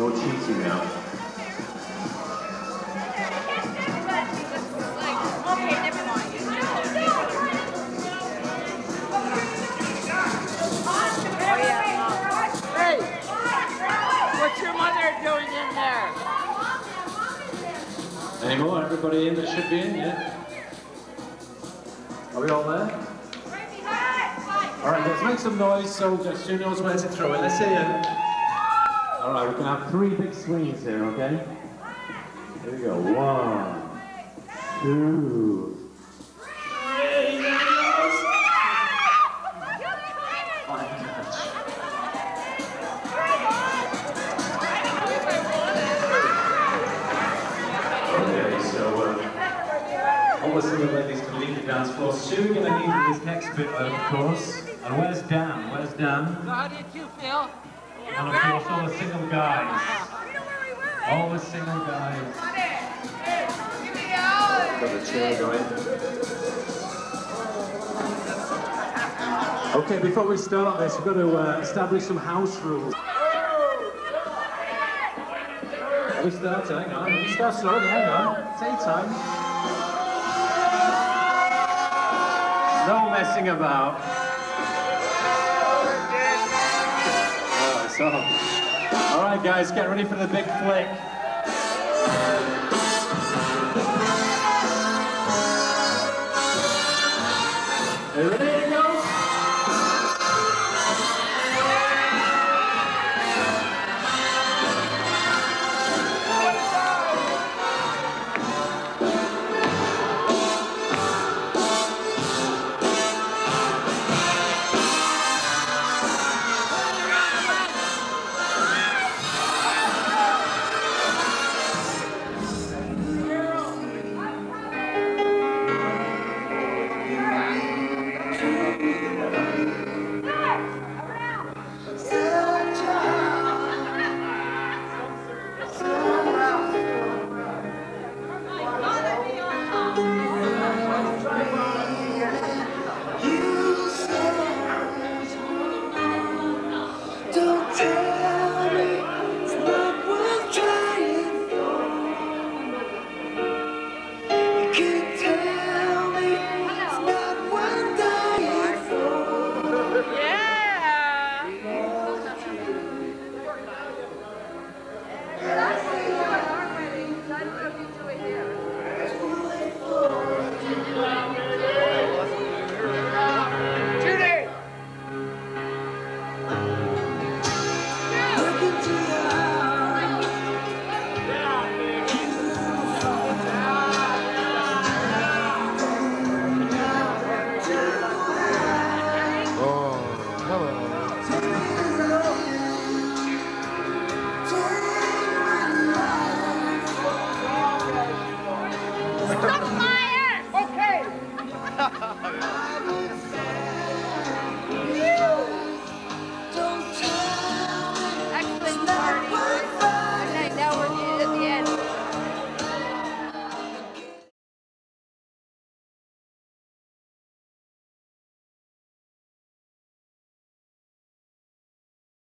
No cheating now. Okay, never mind. Hey! What's your mother doing in there? Any more? Everybody in that should be in, yeah? Are we all there? Alright, let's make some noise so just who knows where to throw it. Let's see it. Alright, we can have 3 big swings here, okay? Here we go. 1, 2, 3. There it goes. Fine catch. Okay, so all the single ladies can leave the dance floor. Soon we're going to need this next bit, of course. And where's Dan? Where's Dan? How did you feel? And of course, all the single guys. All the single guys. Got the chair going. Okay, before we start this, we've got to establish some house rules. We start, hang on. We start slowly, hang on. Take your time. No messing about. Oh, it's on. All right, guys, get ready for the big flick. Are you ready?